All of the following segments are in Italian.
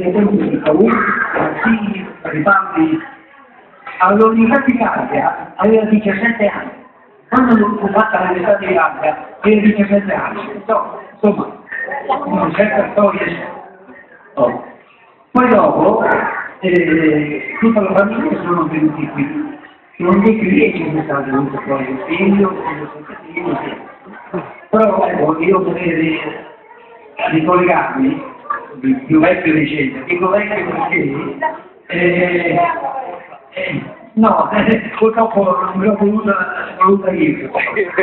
dei tempi di Cavour, Mazzini, Rivaldi. All'Università aveva 17 anni. Quando fu fatta l'Università di Italia aveva 17 anni. Insomma, una certa storia c'è. Oh. Poi dopo tutta la famiglia sono venuti qui. Non dico che c'è stato venuto poi il figlio, però ecco, io potrei ricollegarmi, più vecchio recente, dico vecchio perché no, purtroppo non me l'ho voluta io.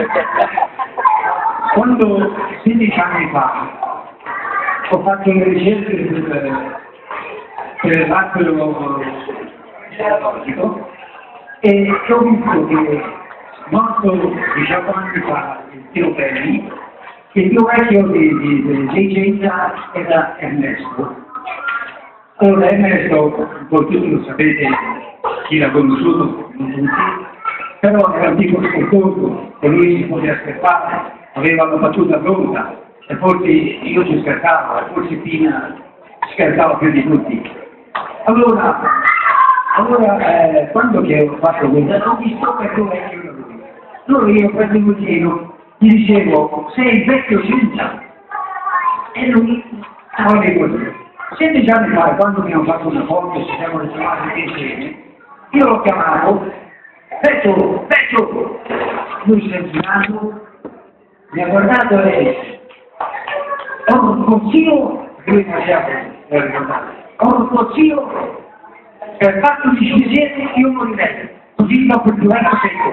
Quando 16 anni fa ho fatto le ricerche per l'atto geologico e ho visto che morto 18 anni fa il Tio Belli, il più vecchio di Genza era Ernesto. Allora Ernesto, voi tutti lo sapete, chi l'ha conosciuto, non tutti, però era un tipo sconforto, e lui si poteva scherzare, aveva la battuta pronta, e forse io ci scherzavo, e forse Pina scherzava più di tutti. Allora quando che ho fatto questo, ho visto che tu vecchio da lui. Allora io prendevo in giro, gli dicevo, sei il vecchio Cinzia. E lui stava di così. 16 anni fa, quando mi hanno fatto una foto, ci siamo ritrovati insieme, io lo chiamavo, vecchio, vecchio! Lui si è girato, mi ha guardato e ho un consiglio, lui faceva così, ho un consiglio, per fatto di scegliere io morirei, così dopo il governo secco.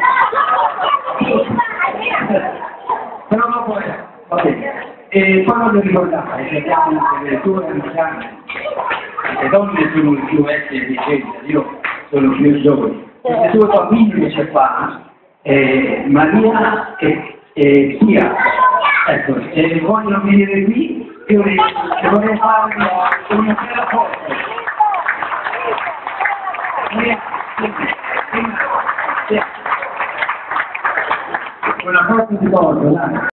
Però dopo va bene. E poi voglio ricordare che abbiamo le tue anziane, le donne sono le più vecchie di scelta, io sono più giovane. Le tue bambine che c'è qua, Maria e Pia, ecco, se vogliono venire qui, io le vorrei fare una bella foto. Una foto di foto, dai.